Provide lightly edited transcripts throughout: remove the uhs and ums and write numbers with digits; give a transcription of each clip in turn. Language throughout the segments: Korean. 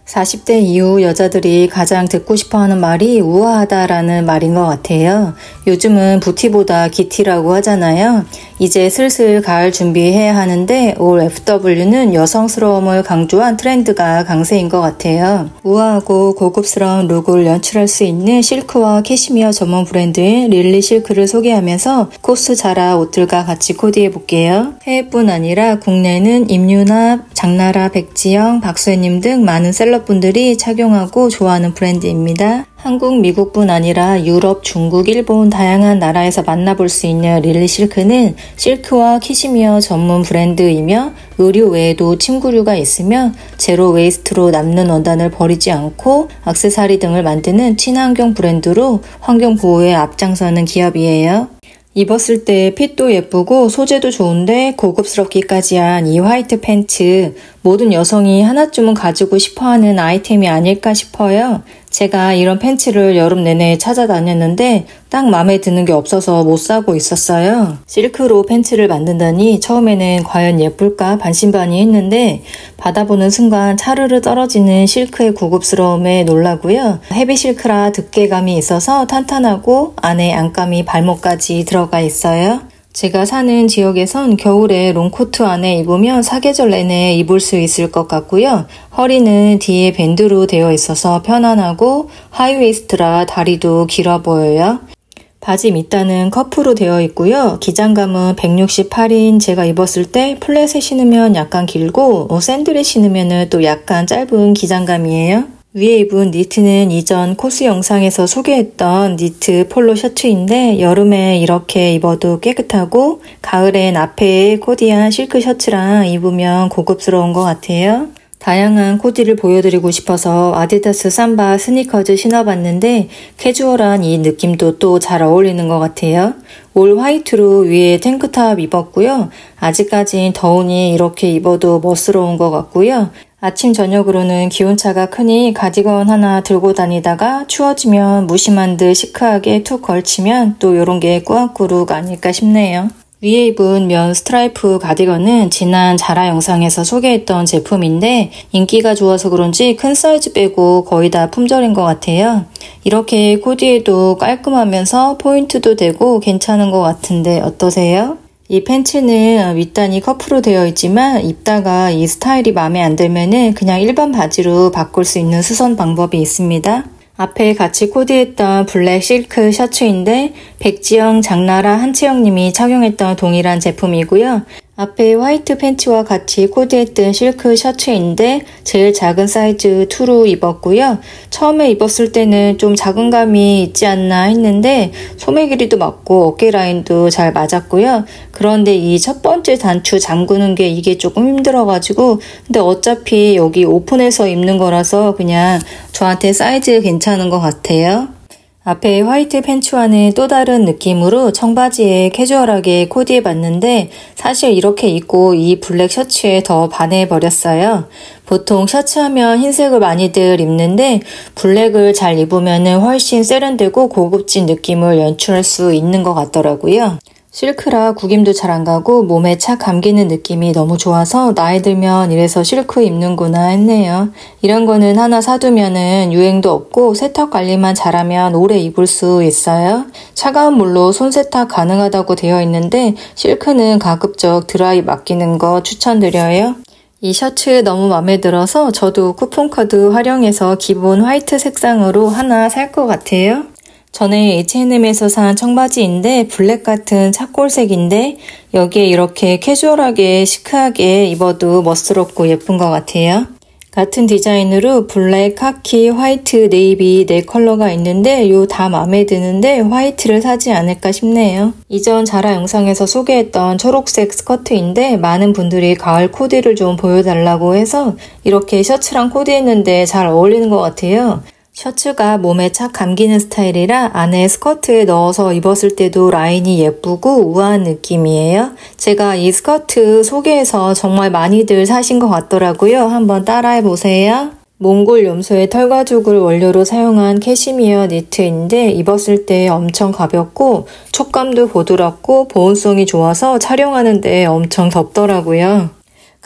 40대 이후 여자들이 가장 듣고 싶어하는 말이 우아하다라는 말인 것 같아요. 요즘은 부티보다 기티라고 하잖아요. 이제 슬슬 가을 준비해야 하는데 올 FW는 여성스러움을 강조한 트렌드가 강세인 것 같아요. 우아하고 고급스러운 룩을 연출할 수 있는 실크와 캐시미어 전문 브랜드인 릴리 실크를 소개하면서 코스 자라 옷들과 같이 코디해볼게요. 해외뿐 아니라 국내는 임유나, 장나라, 백지영, 박수혜님 등 많은 셀럽분들이 착용하고 좋아하는 브랜드입니다. 한국, 미국뿐 아니라 유럽, 중국, 일본 다양한 나라에서 만나볼 수 있는 릴리 실크는 실크와 캐시미어 전문 브랜드이며 의류 외에도 침구류가 있으며 제로 웨이스트로 남는 원단을 버리지 않고 액세서리 등을 만드는 친환경 브랜드로 환경 보호에 앞장서는 기업이에요. 입었을 때 핏도 예쁘고 소재도 좋은데 고급스럽기까지 한 이 화이트 팬츠, 모든 여성이 하나쯤은 가지고 싶어하는 아이템이 아닐까 싶어요. 제가 이런 팬츠를 여름 내내 찾아다녔는데 딱 마음에 드는 게 없어서 못 사고 있었어요. 실크로 팬츠를 만든다니 처음에는 과연 예쁠까 반신반의했는데 받아보는 순간 차르르 떨어지는 실크의 고급스러움에 놀라고요. 헤비 실크라 두께감이 있어서 탄탄하고 안에 안감이 발목까지 들어가 있어요. 제가 사는 지역에선 겨울에 롱코트 안에 입으면 사계절 내내 입을 수 있을 것 같고요. 허리는 뒤에 밴드로 되어 있어서 편안하고 하이웨이스트라 다리도 길어 보여요. 바지 밑단은 커프로 되어 있고요. 기장감은 168인 제가 입었을 때 플랫에 신으면 약간 길고 샌들에 신으면 또 약간 짧은 기장감이에요. 위에 입은 니트는 이전 코스 영상에서 소개했던 니트 폴로 셔츠인데 여름에 이렇게 입어도 깨끗하고 가을엔 앞에 코디한 실크 셔츠랑 입으면 고급스러운 것 같아요. 다양한 코디를 보여드리고 싶어서 아디다스 삼바 스니커즈 신어봤는데 캐주얼한 이 느낌도 또 잘 어울리는 것 같아요. 올 화이트로 위에 탱크탑 입었고요. 아직까진 더우니 이렇게 입어도 멋스러운 것 같고요. 아침 저녁으로는 기온차가 크니 가디건 하나 들고 다니다가 추워지면 무심한 듯 시크하게 툭 걸치면 또 이런 게 꾸안꾸룩 아닐까 싶네요. 위에 입은 면 스트라이프 가디건은 지난 자라 영상에서 소개했던 제품인데 인기가 좋아서 그런지 큰 사이즈 빼고 거의 다 품절인 것 같아요. 이렇게 코디해도 깔끔하면서 포인트도 되고 괜찮은 것 같은데 어떠세요? 이 팬츠는 윗단이 커프로 되어 있지만 입다가 이 스타일이 마음에 안 들면은 그냥 일반 바지로 바꿀 수 있는 수선 방법이 있습니다. 앞에 같이 코디했던 블랙 실크 셔츠인데 백지영, 장나라, 한채영님이 착용했던 동일한 제품이고요. 앞에 화이트 팬츠와 같이 코디했던 실크 셔츠인데 제일 작은 사이즈 2로 입었고요. 처음에 입었을 때는 좀 작은 감이 있지 않나 했는데 소매 길이도 맞고 어깨 라인도 잘 맞았고요. 그런데 이 첫 번째 단추 잠그는 게 이게 조금 힘들어가지고 근데 어차피 여기 오픈해서 입는 거라서 그냥 저한테 사이즈 괜찮은 것 같아요. 앞에 화이트 팬츠와는 또 다른 느낌으로 청바지에 캐주얼하게 코디해봤는데 사실 이렇게 입고 이 블랙 셔츠에 더 반해버렸어요. 보통 셔츠하면 흰색을 많이들 입는데 블랙을 잘 입으면 훨씬 세련되고 고급진 느낌을 연출할 수 있는 것 같더라고요. 실크라 구김도 잘 안 가고 몸에 착 감기는 느낌이 너무 좋아서 나이 들면 이래서 실크 입는구나 했네요. 이런 거는 하나 사두면은 유행도 없고 세탁 관리만 잘하면 오래 입을 수 있어요. 차가운 물로 손 세탁 가능하다고 되어 있는데 실크는 가급적 드라이 맡기는 거 추천드려요. 이 셔츠 너무 마음에 들어서 저도 쿠폰코드 활용해서 기본 화이트 색상으로 하나 살 것 같아요. 전에 H&M에서 산 청바지인데 블랙 같은 차콜색인데 여기에 이렇게 캐주얼하게 시크하게 입어도 멋스럽고 예쁜 것 같아요. 같은 디자인으로 블랙, 카키, 화이트, 네이비 네 컬러가 있는데 요 다 마음에 드는데 화이트를 사지 않을까 싶네요. 이전 자라 영상에서 소개했던 초록색 스커트인데 많은 분들이 가을 코디를 좀 보여달라고 해서 이렇게 셔츠랑 코디했는데 잘 어울리는 것 같아요. 셔츠가 몸에 착 감기는 스타일이라 안에 스커트에 넣어서 입었을 때도 라인이 예쁘고 우아한 느낌이에요. 제가 이 스커트 소개해서 정말 많이들 사신 것 같더라고요. 한번 따라해보세요. 몽골 염소의 털가죽을 원료로 사용한 캐시미어 니트인데 입었을 때 엄청 가볍고 촉감도 부드럽고 보온성이 좋아서 촬영하는데 엄청 덥더라고요.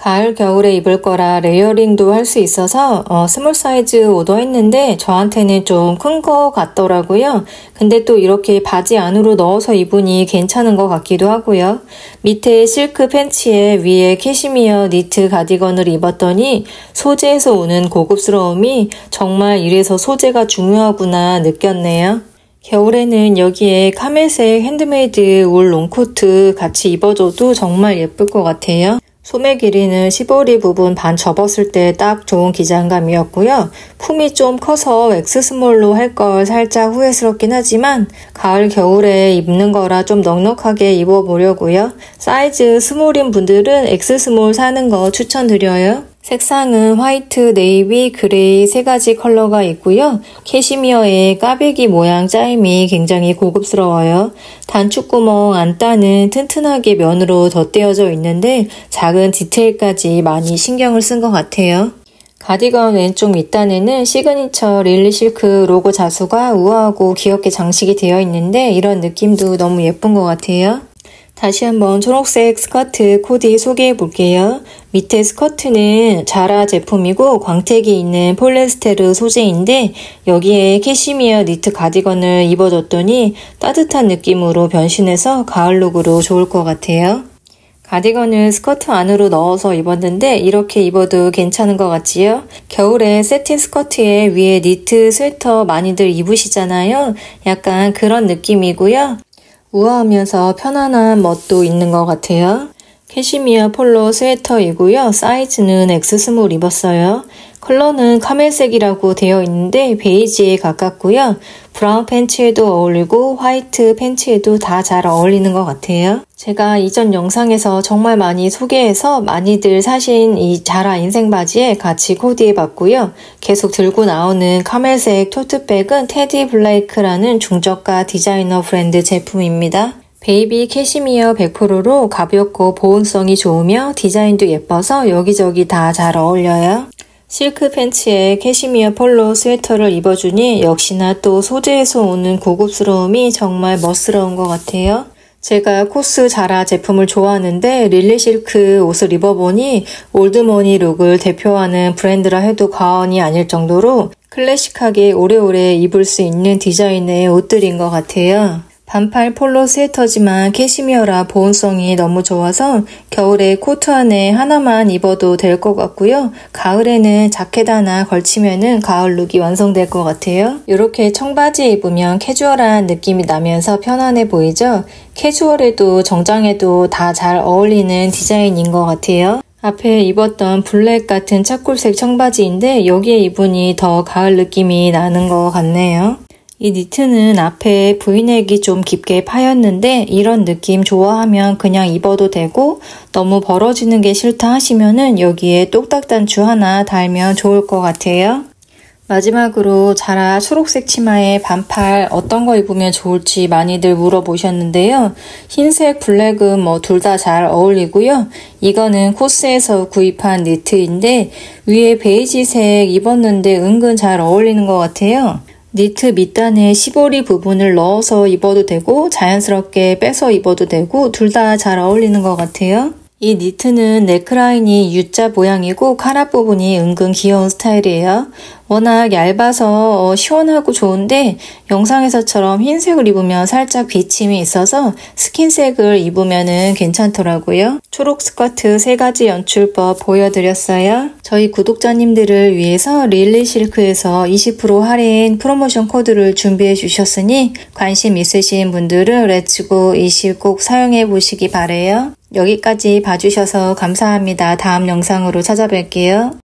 가을, 겨울에 입을 거라 레이어링도 할 수 있어서 스몰 사이즈 오더했는데 저한테는 좀 큰 거 같더라고요. 근데 또 이렇게 바지 안으로 넣어서 입으니 괜찮은 것 같기도 하고요. 밑에 실크 팬츠에 위에 캐시미어 니트 가디건을 입었더니 소재에서 오는 고급스러움이 정말 이래서 소재가 중요하구나 느꼈네요. 겨울에는 여기에 카멜색 핸드메이드 울 롱코트 같이 입어줘도 정말 예쁠 것 같아요. 소매 길이는 15리 부분 반 접었을 때 딱 좋은 기장감이었고요. 품이 좀 커서 엑스스몰로 할 걸 살짝 후회스럽긴 하지만 가을 겨울에 입는 거라 좀 넉넉하게 입어보려고요. 사이즈 스몰인 분들은 엑스스몰 사는 거 추천드려요. 색상은 화이트, 네이비, 그레이 세 가지 컬러가 있고요. 캐시미어의 까베기 모양 짜임이 굉장히 고급스러워요. 단축구멍 안단은 튼튼하게 면으로 덧대어져 있는데 작은 디테일까지 많이 신경을 쓴 것 같아요. 가디건 왼쪽 밑단에는 시그니처 릴리실크 로고 자수가 우아하고 귀엽게 장식이 되어 있는데 이런 느낌도 너무 예쁜 것 같아요. 다시 한번 초록색 스커트 코디 소개해 볼게요. 밑에 스커트는 자라 제품이고 광택이 있는 폴리에스테르 소재인데 여기에 캐시미어 니트 가디건을 입어줬더니 따뜻한 느낌으로 변신해서 가을 룩으로 좋을 것 같아요. 가디건을 스커트 안으로 넣어서 입었는데 이렇게 입어도 괜찮은 것 같지요? 겨울에 세틴 스커트에 위에 니트 스웨터 많이들 입으시잖아요. 약간 그런 느낌이고요. 우아하면서 편안한 멋도 있는 것 같아요. 캐시미어 폴로 스웨터이고요. 사이즈는 엑스스몰 입었어요. 컬러는 카멜색이라고 되어 있는데 베이지에 가깝고요. 브라운 팬츠에도 어울리고 화이트 팬츠에도 다 잘 어울리는 것 같아요. 제가 이전 영상에서 정말 많이 소개해서 많이들 사신 이 자라 인생 바지에 같이 코디해 봤고요. 계속 들고 나오는 카멜색 토트백은 테디 블레이크라는 중저가 디자이너 브랜드 제품입니다. 베이비 캐시미어 100%로 가볍고 보온성이 좋으며 디자인도 예뻐서 여기저기 다 잘 어울려요. 실크 팬츠에 캐시미어 폴로 스웨터를 입어주니 역시나 또 소재에서 오는 고급스러움이 정말 멋스러운 것 같아요. 제가 코스 자라 제품을 좋아하는데 릴리 실크 옷을 입어보니 올드머니 룩을 대표하는 브랜드라 해도 과언이 아닐 정도로 클래식하게 오래오래 입을 수 있는 디자인의 옷들인 것 같아요. 반팔 폴로 스웨터지만 캐시미어라 보온성이 너무 좋아서 겨울에 코트 안에 하나만 입어도 될 것 같고요. 가을에는 자켓 하나 걸치면은 가을 룩이 완성될 것 같아요. 이렇게 청바지 입으면 캐주얼한 느낌이 나면서 편안해 보이죠? 캐주얼에도 정장에도 다 잘 어울리는 디자인인 것 같아요. 앞에 입었던 블랙 같은 차콜색 청바지인데 여기에 입으니 더 가을 느낌이 나는 것 같네요. 이 니트는 앞에 브이넥이 좀 깊게 파였는데 이런 느낌 좋아하면 그냥 입어도 되고 너무 벌어지는 게 싫다 하시면은 여기에 똑딱 단추 하나 달면 좋을 것 같아요. 마지막으로 자라 초록색 치마에 반팔 어떤 거 입으면 좋을지 많이들 물어보셨는데요. 흰색, 블랙은 뭐 둘 다 잘 어울리고요. 이거는 코스에서 구입한 니트인데 위에 베이지색 입었는데 은근 잘 어울리는 것 같아요. 니트 밑단에 15리 부분을 넣어서 입어도 되고 자연스럽게 빼서 입어도 되고 둘 다 잘 어울리는 것 같아요. 이 니트는 넥라인이 U자 모양이고 카라 부분이 은근 귀여운 스타일이에요. 워낙 얇아서 시원하고 좋은데 영상에서처럼 흰색을 입으면 살짝 비침이 있어서 스킨색을 입으면 괜찮더라고요. 초록 스커트 3가지 연출법 보여드렸어요. 저희 구독자님들을 위해서 릴리 실크에서 20% 할인 프로모션 코드를 준비해 주셨으니 관심 있으신 분들은 렛츠고 20 꼭 사용해 보시기 바래요. 여기까지 봐주셔서 감사합니다. 다음 영상으로 찾아뵐게요.